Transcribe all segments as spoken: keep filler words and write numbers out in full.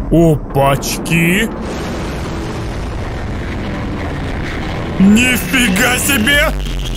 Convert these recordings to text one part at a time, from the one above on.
Опачки! Нифига себе!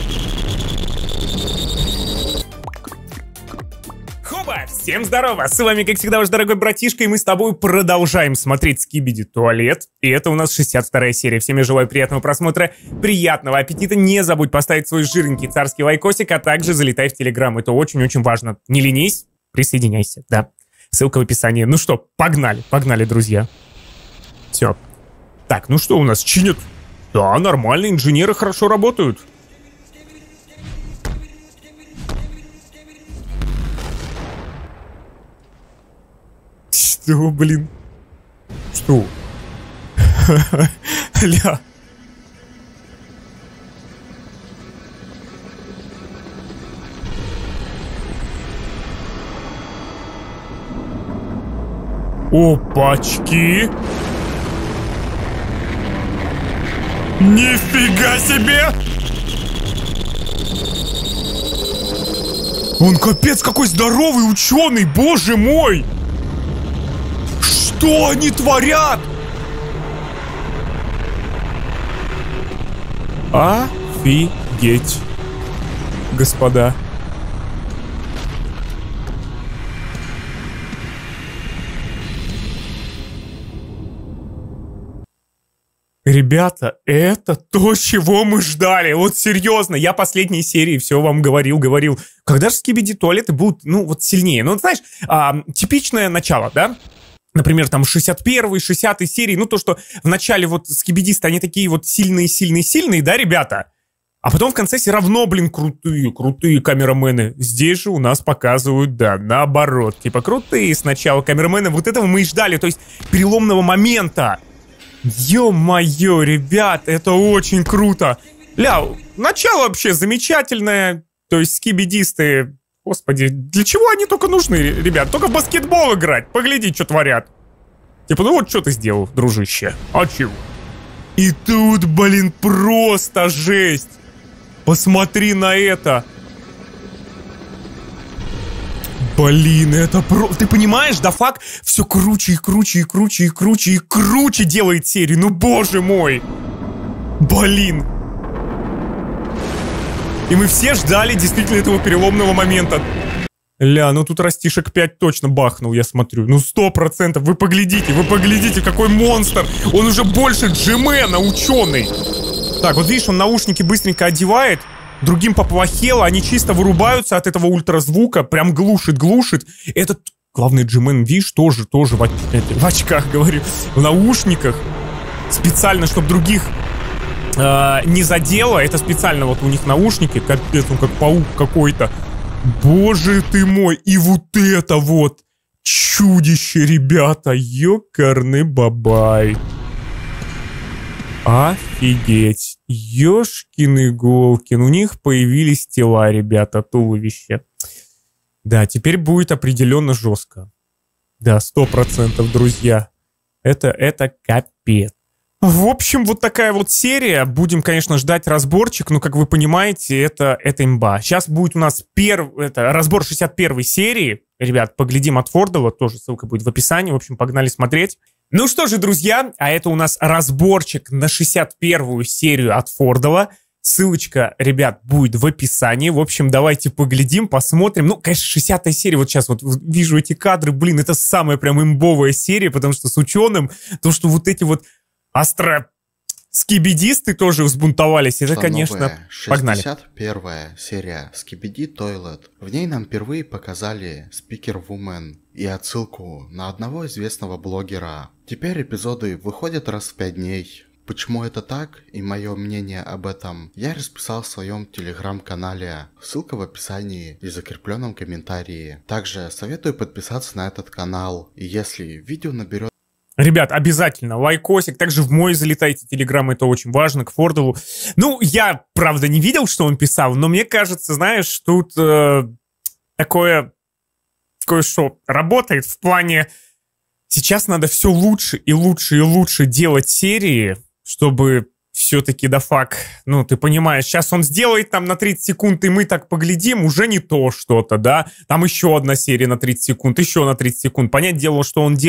Хоба! Всем здорово! С вами, как всегда, ваш дорогой братишка, и мы с тобой продолжаем смотреть Skibidi Toilet. И это у нас шестьдесят вторая серия. Всем я желаю приятного просмотра, приятного аппетита. Не забудь поставить свой жирненький царский лайкосик, а также залетай в Телеграм. Это очень-очень важно. Не ленись, присоединяйся, да. Ссылка в описании. Ну что, погнали, погнали, друзья. Все. Так, ну что у нас, чинят? Да, нормально, инженеры хорошо работают. Что, блин? Что? Ля. Опачки! Нифига себе! Он капец какой здоровый ученый, боже мой! Что они творят? Офигеть, господа. Ребята, это то, чего мы ждали. Вот серьезно, я последней серии все вам говорил, говорил. Когда же Skibidi Toilet будут, ну, вот сильнее? Ну, знаешь, а, типичное начало, да? Например, там шестьдесят первой, шестидесятой серии. Ну, то, что в начале вот скибидисты, они такие вот сильные-сильные-сильные, да, ребята? А потом в конце все равно, блин, крутые, крутые камерамены. Здесь же у нас показывают, да, наоборот. Типа крутые сначала камерамены. Вот этого мы и ждали, то есть переломного момента. Ё-моё, ребят, это очень круто. Ля, начало вообще замечательное. То есть скибидисты, господи, для чего они только нужны, ребят? Только в баскетбол играть, погляди, что творят. Типа, ну вот что ты сделал, дружище? А чего? И тут, блин, просто жесть. Посмотри на это. Блин, это про... Ты понимаешь, да фак все круче и круче и круче и круче и круче делает серию. Ну, боже мой. Блин. И мы все ждали действительно этого переломного момента. Ля, ну тут Растишек пять точно бахнул, я смотрю. Ну, сто процентов. Вы поглядите, вы поглядите, какой монстр. Он уже больше Джимена, ученый. Так, вот видишь, он наушники быстренько одевает. Другим поплохело, они чисто вырубаются от этого ультразвука, прям глушит, глушит. Этот главный Джимен, видишь, тоже, тоже в, в очках, говорю, в наушниках. Специально, чтобы других э, не задело. Это специально вот у них наушники, капец, он как паук какой-то. Боже ты мой, и вот это вот чудище, ребята, ёкарный бабай. Офигеть. Ёшкин-иголкин. У них появились тела, ребята, туловища. Да, теперь будет определенно жестко. Да, сто процентов, друзья. Это, это капец. В общем, вот такая вот серия. Будем, конечно, ждать разборчик, но, как вы понимаете, это, это имба. Сейчас будет у нас перв... это, разбор шестьдесят первой серии. Ребят, поглядим от Фордала. Тоже ссылка будет в описании. В общем, погнали смотреть. Ну что же, друзья, а это у нас разборчик на шестьдесят первую серию от Фордала. Ссылочка, ребят, будет в описании. В общем, давайте поглядим, посмотрим. Ну, конечно, шестидесятая серия, вот сейчас вот вижу эти кадры. Блин, это самая прям имбовая серия, потому что с ученым, то, что вот эти вот астро... скибидисты тоже взбунтовались. Это, конечно, погнали. шестьдесят первая серия Skibidi Toilet. В ней нам впервые показали Speaker Woman и отсылку на одного известного блогера. Теперь эпизоды выходят раз в пять дней. Почему это так и мое мнение об этом я расписал в своем телеграм-канале. Ссылка в описании и закрепленном комментарии. Также советую подписаться на этот канал. И если видео наберет... Ребят, обязательно лайкосик, также в мой залетайте, телеграм, это очень важно, к Фордалу. Ну, я, правда, не видел, что он писал, но мне кажется, знаешь, тут э, такое, кое-что работает в плане, сейчас надо все лучше и лучше и лучше делать серии, чтобы все-таки, да фак, ну, ты понимаешь, сейчас он сделает там на тридцать секунд, и мы так поглядим, уже не то что-то, да, там еще одна серия на тридцать секунд, еще на тридцать секунд. Понятное дело, что он делал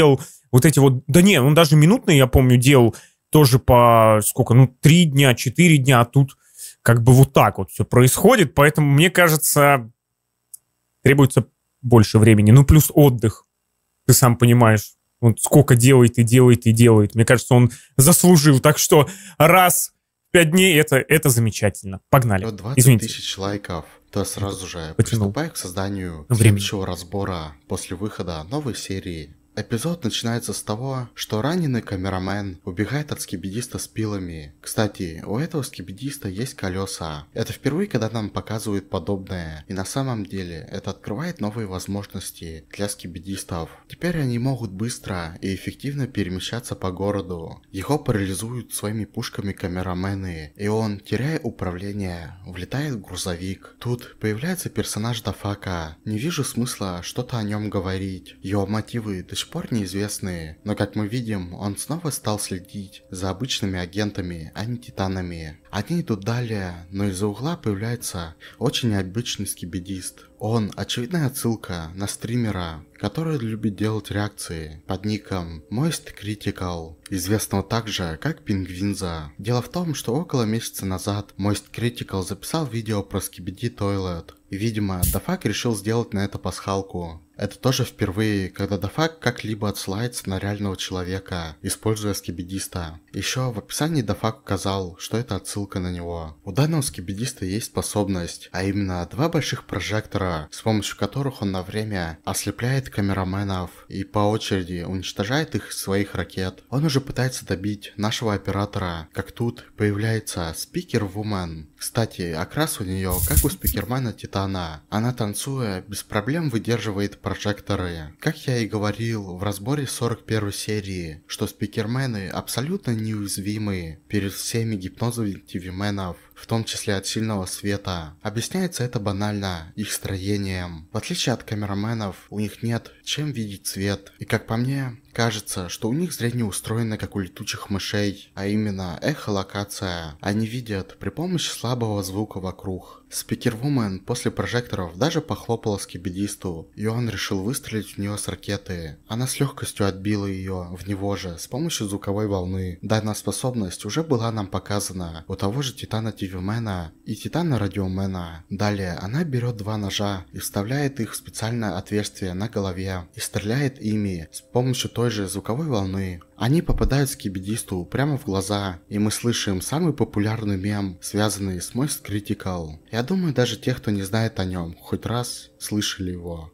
вот эти вот... Да не, он даже минутные, я помню, делал тоже по сколько, ну, три дня, четыре дня, а тут как бы вот так вот все происходит, поэтому, мне кажется, требуется больше времени. Ну, плюс отдых, ты сам понимаешь, он сколько делает и делает и делает. Мне кажется, он заслужил, так что раз в пять дней это, это замечательно. Погнали. двадцать тысяч лайков, то сразу же приступай к созданию следующего разбора после выхода новой серии. Эпизод начинается с того, что раненый камерамен убегает от скибидиста с пилами. Кстати, у этого скибидиста есть колеса. Это впервые, когда нам показывают подобное. И на самом деле, это открывает новые возможности для скибидистов. Теперь они могут быстро и эффективно перемещаться по городу. Его парализуют своими пушками камерамены. И он, теряя управление, влетает в грузовик. Тут появляется персонаж Дафака. Не вижу смысла что-то о нем говорить. Его мотивы до сих пор неизвестные, но как мы видим, он снова стал следить за обычными агентами, а не титанами. Они идут далее, но из-за угла появляется очень необычный скибидист. Он очевидная отсылка на стримера, который любит делать реакции под ником Moist Critical, известного также как Пингвинза. Дело в том, что около месяца назад Moist Critical записал видео про Skibidi Toilet. И, видимо, Дафак решил сделать на это пасхалку. Это тоже впервые, когда Дафак как-либо отсылается на реального человека, используя скибидиста. Еще в описании Дафак указал, что это отсылка на него. У данного скибидиста есть способность, а именно два больших прожектора, с помощью которых он на время ослепляет камераменов и по очереди уничтожает их из своих ракет. Он уже пытается добить нашего оператора, как тут появляется Спикер Вумен. Кстати, окрас у нее как у спикермена Титана. Она, танцуя, без проблем выдерживает прожекторы. Как я и говорил в разборе сорок первой серии, что спикермены абсолютно неуязвимы перед всеми гипнозами ти ви-менов, в том числе от сильного света. Объясняется это банально их строением. В отличие от камераменов, у них нет чем видеть свет. И как по мне, кажется, что у них зрение устроено как у летучих мышей, а именно эхолокация. Они видят при помощи слабого звука вокруг. Спикервумен после прожекторов даже похлопала скибидисту, и он решил выстрелить в нее с ракеты. Она с легкостью отбила ее в него же с помощью звуковой волны. Данная способность уже была нам показана у того же Титана ти ви-мена и Титана Радиомена. Далее она берет два ножа и вставляет их в специальное отверстие на голове и стреляет ими с помощью той же звуковой волны. Они попадают скибидисту прямо в глаза, и мы слышим самый популярный мем, связанный с Moist Critical. Я думаю, даже те, кто не знает о нем, хоть раз слышали его.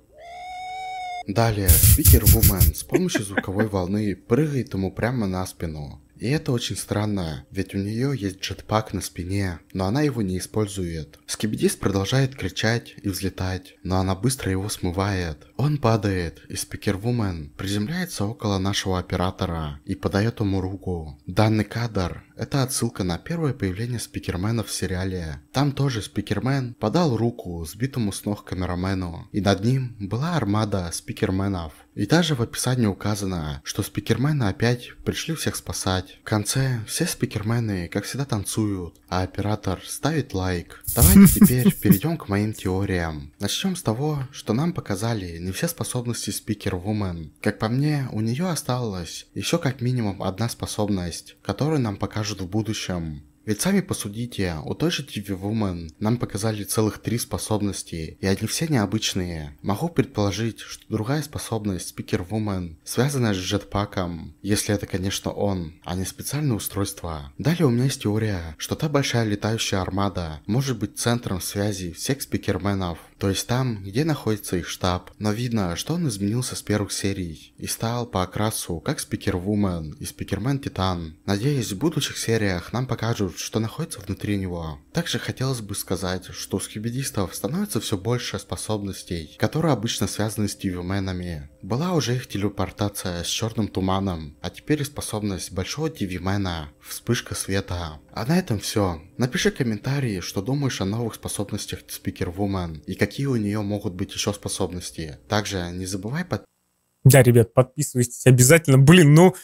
Далее, Спикер Вумен с помощью звуковой волны прыгает ему прямо на спину. И это очень странно, ведь у нее есть джетпак на спине, но она его не использует. Скибидист продолжает кричать и взлетать, но она быстро его смывает. Он падает, и Спикервумен приземляется около нашего оператора и подает ему руку. Данный кадр — это отсылка на первое появление спикермена в сериале. Там тоже спикермен подал руку сбитому с ног камерамену, и над ним была армада спикерменов. И даже в описании указано, что спикермены опять пришли всех спасать. В конце все спикермены, как всегда, танцуют, а оператор ставит лайк. Давайте теперь перейдем к моим теориям. Начнем с того, что нам показали не все способности Спикервумен. Как по мне, у нее осталась еще как минимум одна способность, которую нам покажут в будущем. Ведь сами посудите, у той же ти ви-Woman нам показали целых три способности, и они все необычные. Могу предположить, что другая способность Спикервумен связана с джетпаком, если это, конечно, он, а не специальное устройство. Далее у меня есть теория, что та большая летающая армада может быть центром связи всех спикерменов, то есть там, где находится их штаб. Но видно, что он изменился с первых серий и стал по окрасу как Спикервумен и Спикермен Титан. Надеюсь, в будущих сериях нам покажут, что находится внутри него. Также хотелось бы сказать, что у скибидистов становится все больше способностей, которые обычно связаны с ти ви-менами. Была уже их телепортация с черным туманом, а теперь и способность большого ти ви-мена — вспышка света. А на этом все. Напиши комментарии, что думаешь о новых способностях Спикервумен и какие у нее могут быть еще способности. Также не забывай под... Да, ребят, подписывайтесь обязательно. Блин, ну...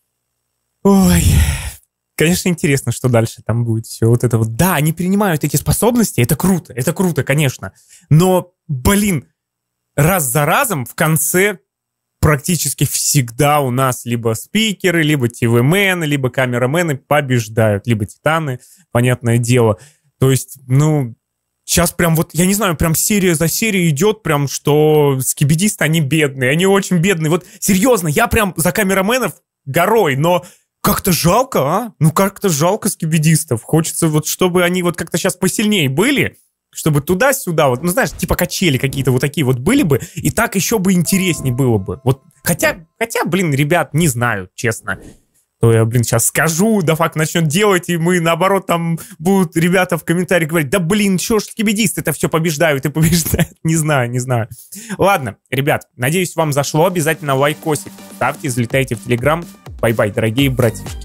Ой... Конечно, интересно, что дальше там будет все вот это вот. Да, они перенимают эти способности, это круто, это круто, конечно. Но, блин, раз за разом в конце практически всегда у нас либо спикеры, либо ТВ-мены, либо камерамены побеждают, либо титаны, понятное дело. То есть, ну, сейчас прям вот, я не знаю, прям серия за серией идет, прям, что скибидисты, они бедные, они очень бедные. Вот серьезно, я прям за камераменов горой, но как-то жалко, а? Ну, как-то жалко скибидистов. Хочется вот, чтобы они вот как-то сейчас посильнее были, чтобы туда-сюда, вот, ну, знаешь, типа качели какие-то вот такие вот были бы, и так еще бы интереснее было бы. Вот, хотя, хотя, блин, ребят, не знаю, честно. То я, блин, сейчас скажу, да факт начнет делать, и мы, наоборот, там будут ребята в комментариях говорить, да, блин, чё ж скибидисты-то все побеждают и побеждают. Не знаю, не знаю. Ладно, ребят, надеюсь, вам зашло. Обязательно лайкосик ставьте, залетайте в Телеграм. Бай-бай, дорогие братишки.